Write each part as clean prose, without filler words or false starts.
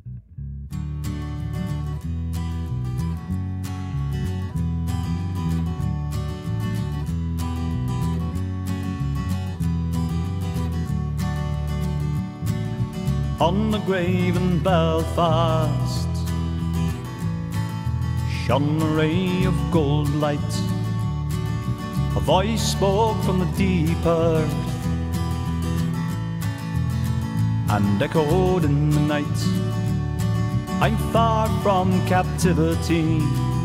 On the grave in Belfast shone a ray of gold light. A voice spoke from the deep earth and echoed in the night. I'm far from captivity,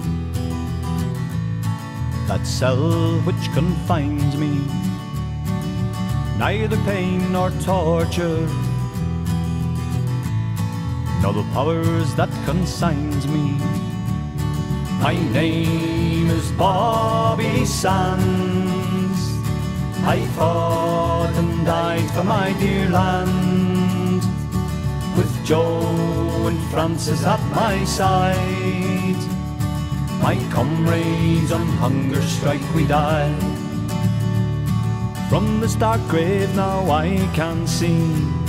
that cell which confines me, neither pain nor torture, nor the powers that consigns me. My name is Bobby Sands. I fought and died for my dear land, with Joe and Francis at my side. My comrades on hunger strike we die. From this dark grave now I can see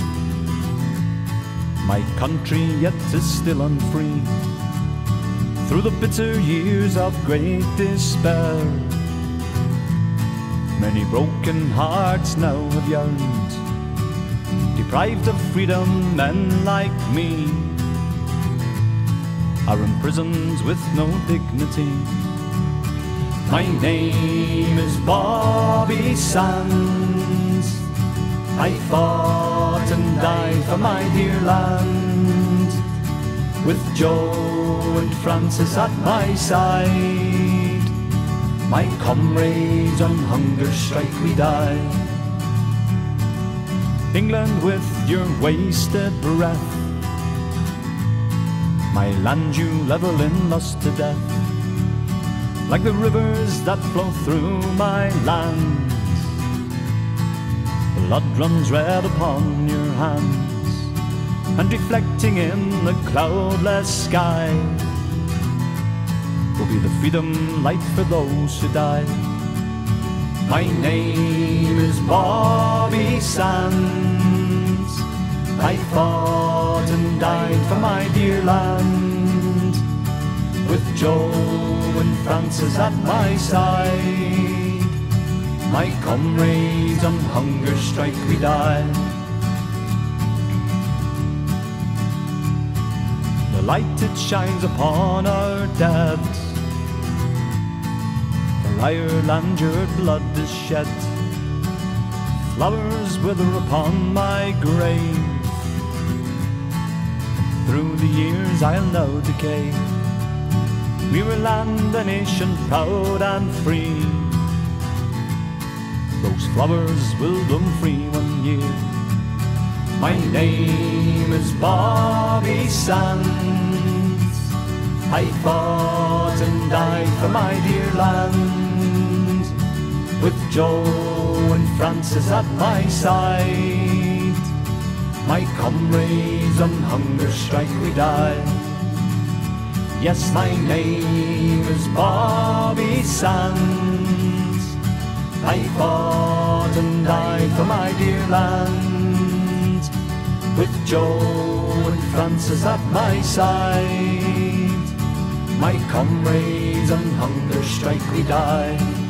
my country yet is still unfree. Through the bitter years of great despair, many broken hearts now have yearned. Deprived of freedom, men like me are imprisoned with no dignity. My name is Bobby Sands. I fought and died for my dear land, with Joe and Francis at my side. My comrades on hunger strike we die. England, with your wasted breath, my land you level in lust to death. Like the rivers that flow through my land, blood runs red upon your hands, and reflecting in the cloudless sky will be the freedom light for those who die. My name is Bobby Sands. I fought and died for my dear land, with Joe and Francis at my side. My comrades on hunger strike we die. The light it shines upon our dead, for Ireland your blood is shed. Flowers wither upon my grave, through the years I'll now decay. We will land a nation proud and free. Those flowers will bloom free one year. My name is Bobby Sands. I fought and died for my dear land, with Joe and Francis at my side. My comrades on hunger strike we die. Yes, my name is Bobby Sands. I fought and died for my dear land, with Joe and Francis at my side. My comrades on hunger strike we die.